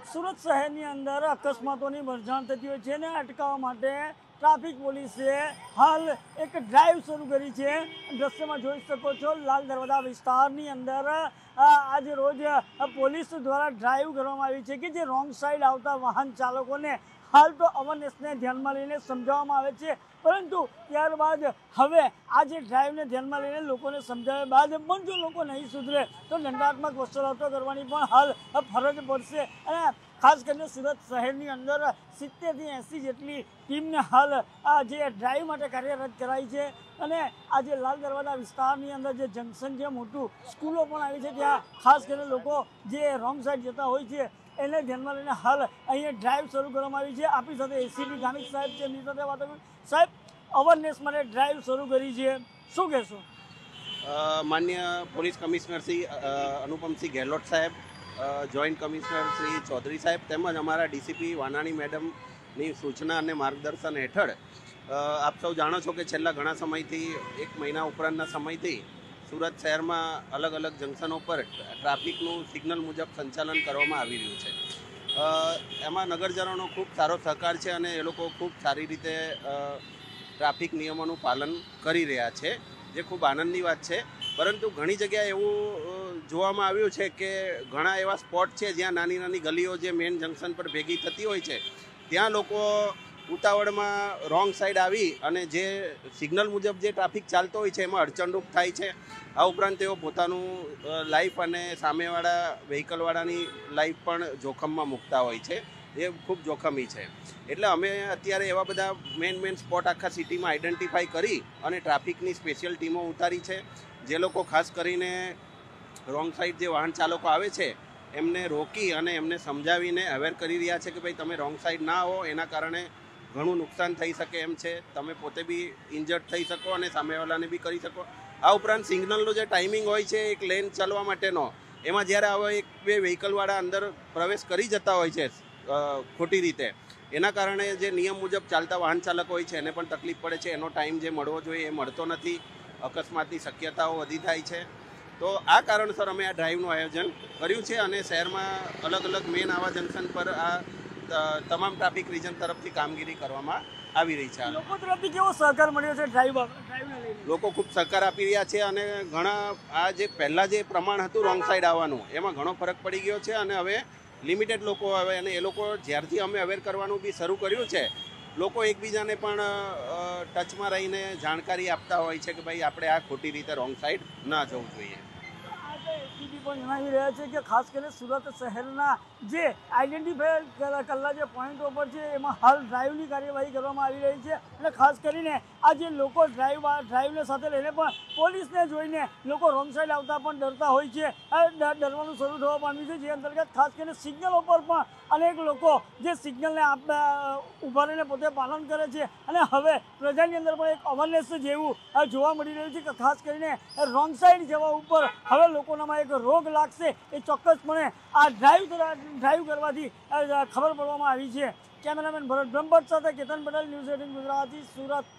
સુરત શહેરની અંદર અકસ્માતોની ભરજાણ થતી હોય છે ને અટકાવવા માટે ટ્રાફિક પોલીસે હાલ એક ડ્રાઈવ શરૂ કરી છે। દ્રશ્યમાં જોઈ શકો છો લાલ દરવાજા વિસ્તારની અંદર આજે રોજ પોલીસ દ્વારા ડ્રાઈવ કરવામાં આવી છે કે જે રોંગ સાઈડ આવતા વાહન ચાલકોને હાલ તો અવેરનેસને ધ્યાનમાં લઈને સમજાવવામાં આવે છે, પરંતુ ત્યારબાદ હવે આ જે ડ્રાઈવને ધ્યાનમાં લઈને લોકોને સમજાવ્યા બાદ પણ જો લોકો નહીં સુધરે તો દંડાત્મક વસૂલાતો કરવાની પણ હાલ ફરજ પડશે। અને ખાસ કરીને સુરત શહેરની અંદર 70 થી 80 જેટલી ટીમને હાલ આ જે ડ્રાઈવ માટે કાર્યરત કરાઈ છે। અને આ જે લાલ દરવાજા વિસ્તારની અંદર જે જંકશન છે, મોટું સ્કૂલો પણ આવી છે, ત્યાં ખાસ કરીને લોકો જે રોંગ સાઈડ જતા હોય છે એને ધ્યાનમાં લઈને હાલ અહીંયા ડ્રાઈવ શરૂ કરવામાં આવી છે। આપણી સાથે એસીપી ગામિત સાહેબ છે, એમની સાથે વાત કરી। સાહેબ, અવેરનેસ માટે ડ્રાઈવ શરૂ કરી છે, શું કહેશો? માન્ય પોલીસ કમિશનર શ્રી અનુપમસિંહ ગેહલોત સાહેબ, જોઈન્ટ કમિશનર શ્રી ચૌધરી સાહેબ તેમજ અમારા ડીસીપી વાનાણી મેડમની સૂચના અને માર્ગદર્શન હેઠળ આપ સૌ જાણો છો કે છેલ્લા ઘણા સમયથી 1 મહિના ઉપરાંતના સમયથી સુરત શહેરમાં અલગ અલગ જંકશનો પર ટ્રાફિકનું સિગ્નલ મુજબ સંચાલન કરવામાં આવી રહ્યું છે। એમાં નગરજનોનો ખૂબ સારો સહકાર છે અને એ લોકો ખૂબ સારી રીતે ટ્રાફિક નિયમોનું પાલન કરી રહ્યા છે, જે ખૂબ આનંદની વાત છે। પરંતુ ઘણી જગ્યાએ એવું જોવામાં આવ્યું છે કે ઘણા એવા સ્પોટ છે જ્યાં નાની નાની ગલીઓ જે મેઇન જંકશન પર ભેગી થતી હોય છે, ત્યાં લોકો ઉતાવળમાં રોંગ સાઈડ આવી અને જે સિગ્નલ મુજબ જે ટ્રાફિક ચાલતો હોય છે એમાં અડચણરૂપ થાય છે। આ ઉપરાંત તેઓ પોતાનું લાઈફ અને સામેવાળા વ્હીકલવાળાની લાઈફ પણ જોખમમાં મૂકતા હોય છે, એ ખૂબ જોખમી છે। એટલે અમે અત્યારે એવા બધા મેઇન સ્પોટ આખા સિટીમાં આઈડેન્ટિફાઈ કરી અને ટ્રાફિકની સ્પેશિયલ ટીમો ઉતારી છે, જે લોકો ખાસ કરીને રોંગ સાઈડ જે વાહન ચાલકો આવે છે એમને રોકી અને એમને સમજાવીને અવેર કરી રહ્યા છે કે ભાઈ તમે રોંગ સાઈડ ના આવો, એના કારણે ઘણું નુકસાન થઈ શકે એમ છે, તમે પોતે બી ઇન્જર્ડ થઈ શકો અને સામેવાળાને બી કરી શકો। આ ઉપરાંત સિગ્નલનો જે ટાઈમિંગ હોય છે એક લેન ચાલવા માટેનો, એમાં જ્યારે આવા 1-2 વ્હીકલવાળા અંદર પ્રવેશ કરી જતા હોય છે ખોટી રીતે, એના કારણે જે નિયમ મુજબ ચાલતા વાહન ચાલકો હોય છે એને પણ તકલીફ પડે છે, એનો ટાઈમ જે મળવો જોઈએ એ મળતો નથી, અકસ્માતની શક્યતાઓ વધી થાય છે। તો આ કારણસર અમે આ ડ્રાઈવનું આયોજન કર્યું છે અને શહેરમાં અલગ અલગ મેન આવા જંકશન પર આ તમામ ટ્રાફિક રિજન તરફથી કામગીરી કરવામાં આવી રહી છે। લોકો તરફથી કેવો સહકાર મળ્યો છે ડ્રાઈવને લઈને? લોકો ખૂબ સહકાર આપી રહ્યા છે અને ઘણા આ જે પહેલાં જે પ્રમાણ હતું રોંગ સાઈડ આવવાનું એમાં ઘણો ફરક પડી ગયો છે અને હવે લિમિટેડ લોકો આવે અને એ લોકો જ્યારથી અમે અવેર કરવાનું બી શરૂ કર્યું છે, લોકો એકબીજાને પણ ટચમાં રહીને જાણકારી આપતા હોય છે કે ભાઈ આપણે આ ખોટી રીતે રોંગ સાઈડ ના જવું જોઈએ। એસીપી પણ જણાવી રહ્યા છે કે ખાસ કરીને સુરત શહેરના જે આઈડેન્ટિફાઈ કરેલા જે પોઈન્ટો પર છે એમાં હાલ ડ્રાઈવની કાર્યવાહી કરવામાં આવી રહી છે અને ખાસ કરીને આ જે લોકો ડ્રાઈવને સાથે લઈને પણ પોલીસને જોઈને લોકો રોંગ સાઈડ આવતા પણ ડરતા હોય છે, ડરવાનું શરૂ થવા પામ્યું છે, જે અંતર્ગત ખાસ કરીને સિગ્નલો પર પણ અનેક લોકો જે સિગ્નલને ઊભા રહીને પોતે પાલન કરે છે અને હવે પ્રજાની અંદર પણ એક અવેરનેસ જેવું જોવા મળી રહ્યું છે કે ખાસ કરીને રોંગ સાઈડ જવા ઉપર હવે લોકોનામાં એક રોગ લાગશે, એ ચોક્કસપણે આ ડ્રાઈવ કરવાથી ખબર પડવામાં આવી છે। કેમેરામેન ભરત બ્રહ્મભટ્ટ સાથે કેતન પટેલ, ન્યૂઝ 18 ગુજરાતી, સુરત।